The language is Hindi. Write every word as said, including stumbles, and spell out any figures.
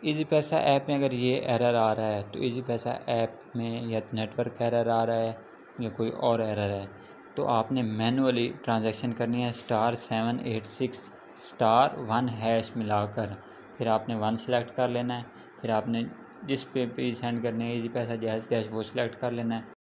इजी पैसा ऐप में अगर ये एरर आ रहा है तो इजी पैसा ऐप में या नेटवर्क एरर आ रहा है या कोई और एरर है तो आपने मैनुअली ट्रांजैक्शन करनी है star seven eight six star one hash मिलाकर। फिर आपने वन सेलेक्ट कर लेना है। फिर आपने जिस पे भी सेंड करने है इजी पैसा जैज़ कैश वो सिलेक्ट कर लेना है।